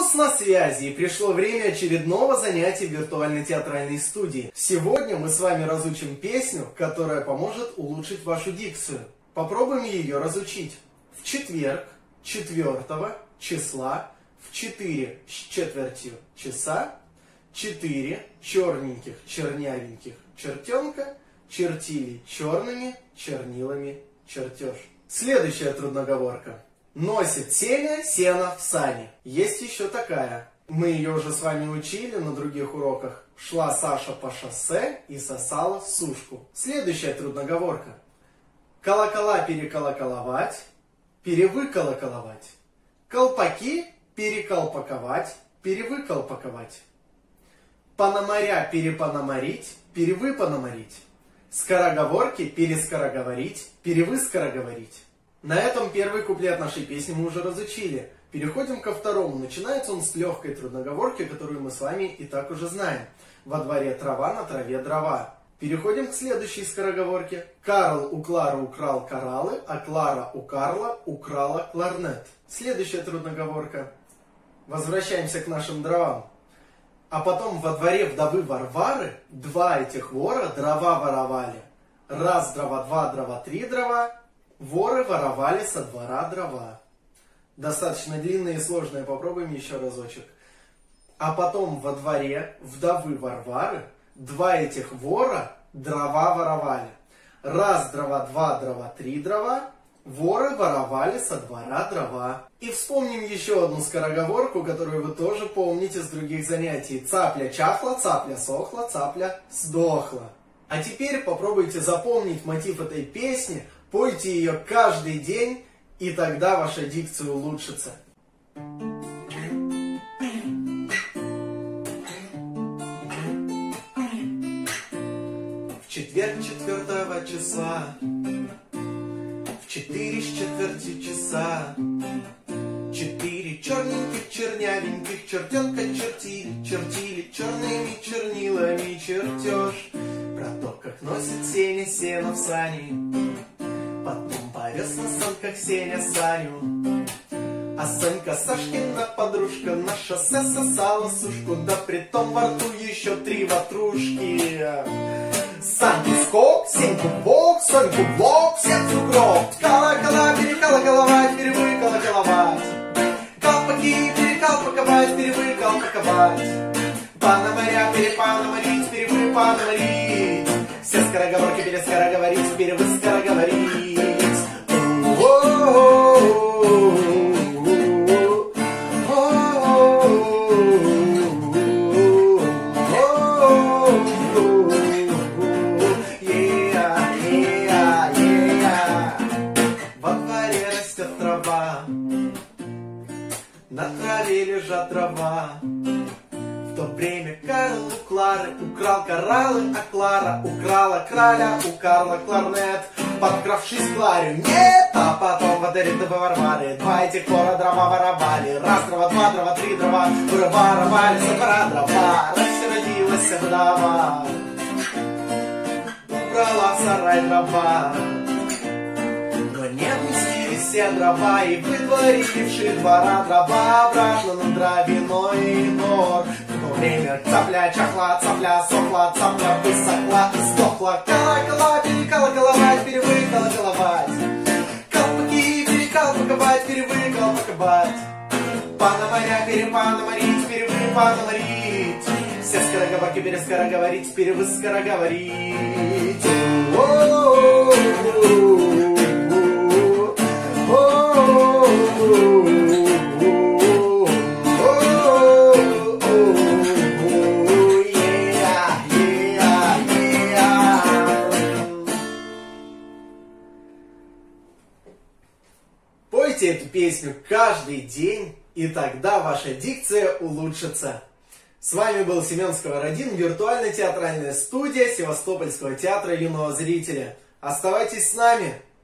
ВУЗ на связи, и пришло время очередного занятия в виртуальной театральной студии. Сегодня мы с вами разучим песню, которая поможет улучшить вашу дикцию. Попробуем ее разучить. В четверг, 4 числа, в 4 с четвертью часа, 4 черненьких, чернявеньких чертенка чертили черными чернилами чертеж. Следующая трудноговорка. Носит Сеня сено в сани. Есть еще такая. Мы ее уже с вами учили на других уроках. Шла Саша по шоссе и сосала сушку. Следующая трудноговорка. Колокола переколоколовать, перевыколоколовать. Колпаки переколпаковать, перевыколпаковать. Пономаря перепономарить, перевыпономарить. Скороговорки перескороговорить, перевыскороговорить. На этом первый куплет нашей песни мы уже разучили. Переходим ко второму. Начинается он с легкой трудноговорки, которую мы с вами и так уже знаем. Во дворе трава, на траве дрова. Переходим к следующей скороговорке. Карл у Клары украл кораллы, а Клара у Карла украла кларнет. Следующая трудноговорка. Возвращаемся к нашим дровам. А потом во дворе вдовы Варвары два этих вора дрова воровали. Раз дрова, два дрова, три дрова. Воры воровали со двора дрова. Достаточно длинное и сложное. Попробуем еще разочек. А потом во дворе вдовы Варвары два этих вора дрова воровали. Раз дрова, два дрова, три дрова. Воры воровали со двора дрова. И вспомним еще одну скороговорку, которую вы тоже помните с других занятий. Цапля чахла, цапля сохла, цапля сдохла. А теперь попробуйте запомнить мотив этой песни. Пойте ее каждый день, и тогда ваша дикция улучшится. В четверг 4 числа, в 4 с четвертью часа, 4 черненьких, чернявеньких чертенка чертили, чертили черными чернилами чертеж. Про то, как носит Сеня сено в сани. Потом повез на санках Сеня Саню. А Санька Сашкина подружка на шоссе сосала сушку. Да притом во рту еще 3 ватрушки. Саньку скок, Сеньку бок, Соньку блок, всех укроп. Колокола переколоколовать, перевыколоколовать. Колпаки переколпаковать, перевыколпаковать. Пономаря перепономарить, перевыпономарить. Все скороговорки перескороговорить, перевыскороговорить. Во дворе растет трава, на траве лежат дрова. В то время Карл у Клары украл кораллы, а Клара украла краля, у Карла кларнет. Подкравшись к Кларе, нет, а потом во дворе Варвары два этих вора дрова воровали. Раз дрова, два дрова, три дрова, воровали со двора дрова. Рассердилась вдова, убрала в сарай дрова. Но не пустили все дрова и выдворивши двора дрова обратно на дровяной двор. В то время цапля чахла, цапля сохла, цапля высохла и сдохла. Колокола переколоколовать, перевыколоколовать. Колпаки переколпаковать, перевыколпаковать. Пономаря перепономарить, перевыпономарить. Все скороговорки перескороговорить, перевыскороговорить. Пойте эту песню каждый день, и тогда ваша дикция улучшится. С вами был Семен Сковородин, виртуальная театральная студия Севастопольского театра юного зрителя. Оставайтесь с нами!